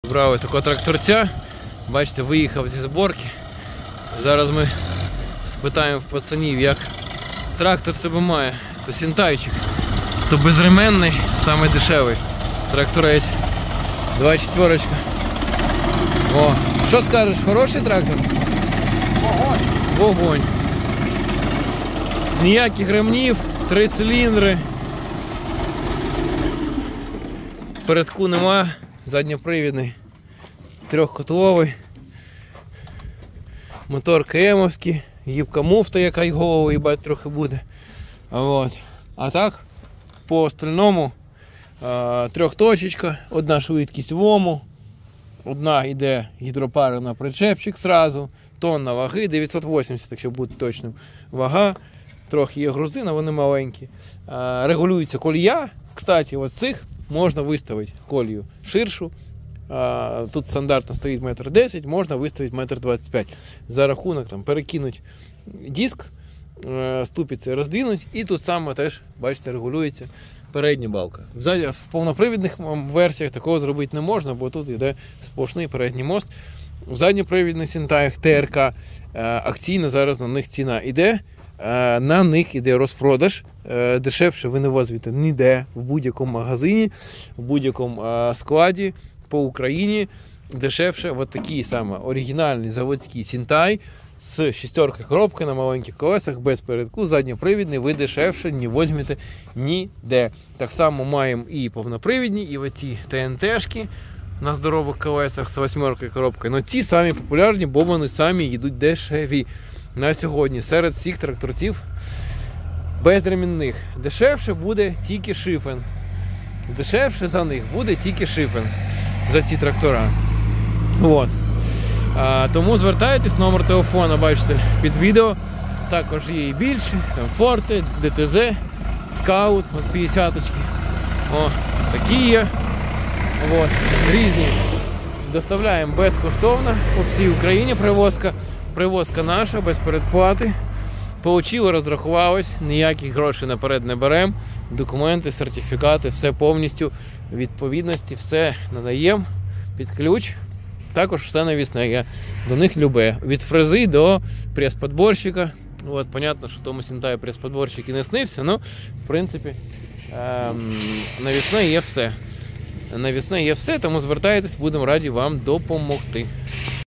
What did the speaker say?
Брали такого тракторця. Бачите, виїхав зі зборки. Зараз ми спитаємо в пацанів, як трактор себе має. То сінтайчик, то безременний, саме дешевий тракторець. 24-очка. О, що скажеш, хороший трактор? Вогонь. Вогонь. Ніяких ремнів, 3 циліндри. Передку нема, задньопривідний, 3-котловий. Мотор КМовський, гібка муфта, яка й голову їбать трохи буде. А так, по остальному 3-точечка, одна швидкість ВОМу, одна йде гідропара на причепчик зразу, тонна ваги, 980, якщо бути точним, вага, трохи є грузина, вони маленькі. Регулюється колія, кстати, ось цих можна виставити колію ширшу. Тут стандартно стоїть 1,10 м, можна виставити 1,25 м. За рахунок там перекинуть диск, ступиці роздвинуть, і тут саме теж, бачите, регулюється передня балка. В повнопривідних версіях такого зробити не можна, бо тут йде сплошний передній мост. В задньопривідних сінтаях ТРК акційна зараз на них ціна йде. На них іде розпродаж, дешевше ви не возьмете ніде, в будь-якому магазині, в будь-якому складі по Україні. Дешевше от такий саме оригінальний заводський сінтай з 6-ка коробки на маленьких колесах, без передку, задньопривідний, ви дешевше не возьмете ніде. Так само маємо і повнопривідні, і оці ТНТшки на здорових колесах з 8-кою коробкою. Но ці самі популярні, бо вони самі йдуть дешеві. На сьогодні серед всіх тракторців безремінних дешевше буде тільки Шифен. Дешевше за них буде тільки Шифен, за ці трактора. Тому звертайтесь, номер телефона бачите під відео. Також є і більші, там Форте, ДТЗ, Скаут, 50-очки. Такі є. Різні. Доставляємо безкоштовно по всій Україні привозка. Привозка наша, без передплати. Получили, розрахувались, ніяких грошей наперед не беремо. Документи, сертифікати, все повністю в відповідності, все надаємо під ключ. Також все навісне, я до них любе. Від фрези до прес-подборщика. Понятно, що тому сінтаю прес-подборщик і не снився, але в принципі навісне є все. Навісне є все, тому звертайтесь, будемо раді вам допомогти.